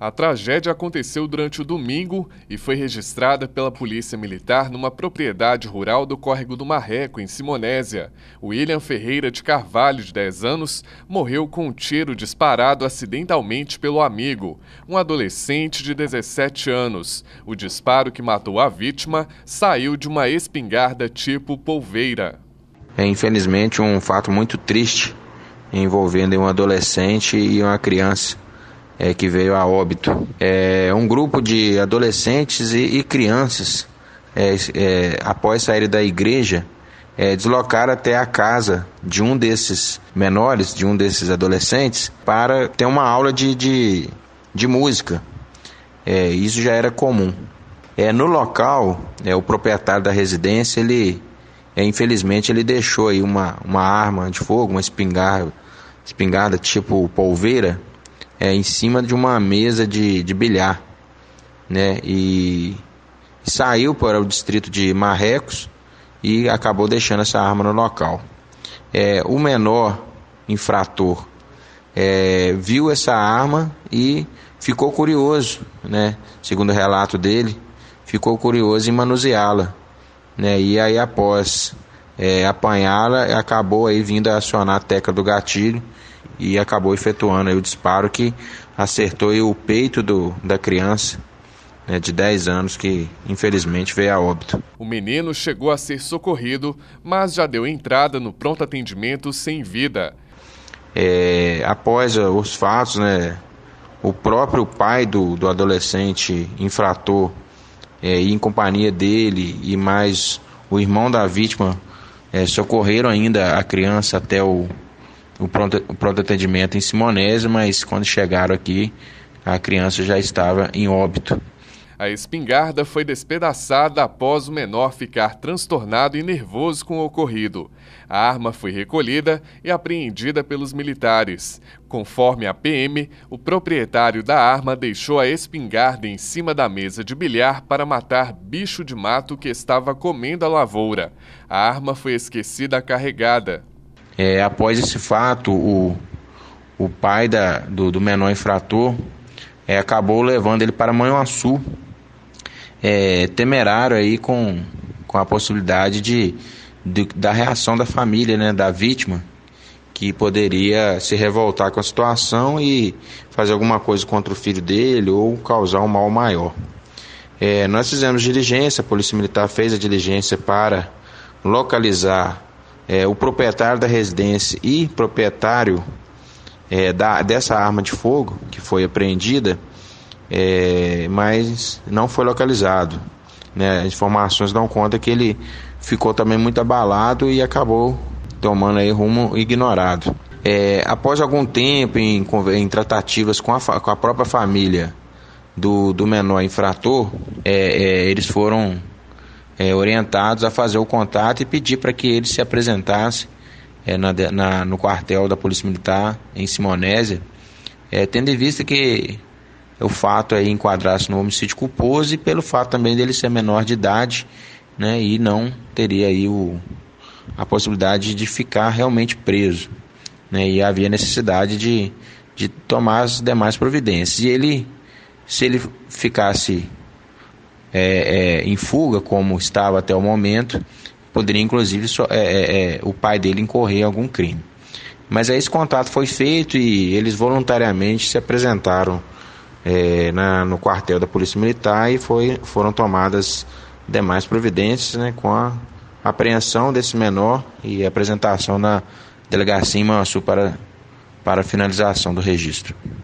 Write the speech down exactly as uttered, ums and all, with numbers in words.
A tragédia aconteceu durante o domingo e foi registrada pela Polícia Militar numa propriedade rural do Córrego do Marreco, em Simonésia. William Ferreira de Carvalho, de dez anos, morreu com um tiro disparado acidentalmente pelo amigo, um adolescente de dezessete anos. O disparo que matou a vítima saiu de uma espingarda tipo polveira. É, infelizmente, um fato muito triste envolvendo um adolescente e uma criança. É, que veio a óbito. É, um grupo de adolescentes e, e crianças, é, é, após sair da igreja, é, deslocaram até a casa de um desses menores, de um desses adolescentes, para ter uma aula de, de, de música. É, isso já era comum. É, no local, é, o proprietário da residência, ele, é, infelizmente, ele deixou aí uma, uma arma de fogo, uma espingarda, espingarda tipo polveira, É, em cima de uma mesa de, de bilhar, né? E, e saiu para o distrito de Marrecos e acabou deixando essa arma no local. É, o menor infrator é, viu essa arma e ficou curioso, né? Segundo o relato dele, ficou curioso em manuseá-la, né? E aí, após é, apanhá-la, acabou aí vindo a acionar a tecla do gatilho e acabou efetuando aí o disparo que acertou aí o peito do, da criança, né, de dez anos, que infelizmente veio a óbito. O menino chegou a ser socorrido, mas já deu entrada no pronto atendimento sem vida. É, após os fatos, né, o próprio pai do, do adolescente infrator, é, e em companhia dele e mais o irmão da vítima, é, socorreram ainda a criança até o o pronto, o pronto atendimento em Simonésia, mas quando chegaram aqui, a criança já estava em óbito. A espingarda foi despedaçada após o menor ficar transtornado e nervoso com o ocorrido. A arma foi recolhida e apreendida pelos militares. Conforme a P M, o proprietário da arma deixou a espingarda em cima da mesa de bilhar para matar bicho de mato que estava comendo a lavoura. A arma foi esquecida carregada. É, após esse fato, o, o pai da, do, do menor infrator é, acabou levando ele para Manhuaçu, é, temerário aí com, com a possibilidade de, de, da reação da família, né, da vítima, que poderia se revoltar com a situação e fazer alguma coisa contra o filho dele ou causar um mal maior. É, nós fizemos diligência, a Polícia Militar fez a diligência para localizar É, o proprietário da residência e proprietário é, da, dessa arma de fogo que foi apreendida, é, mas não foi localizado, né? As informações dão conta que ele ficou também muito abalado e acabou tomando aí rumo ignorado. É, após algum tempo em, em tratativas com a, com a própria família do, do menor infrator, é, é, eles foram É, orientados a fazer o contato e pedir para que ele se apresentasse é, na, na, no quartel da Polícia Militar em Simonésia, é, tendo em vista que o fato aí enquadrasse no homicídio culposo e pelo fato também dele ser menor de idade, né, e não teria aí o, a possibilidade de ficar realmente preso, né, e havia necessidade de, de tomar as demais providências. E ele, se ele ficasse É, é, em fuga, como estava até o momento, poderia inclusive so, é, é, o pai dele incorrer em algum crime. Mas aí esse contato foi feito e eles voluntariamente se apresentaram é, na, no quartel da Polícia Militar e foi, foram tomadas demais providências, né, com a apreensão desse menor e a apresentação na delegacia em Manhuaçu para, para finalização do registro.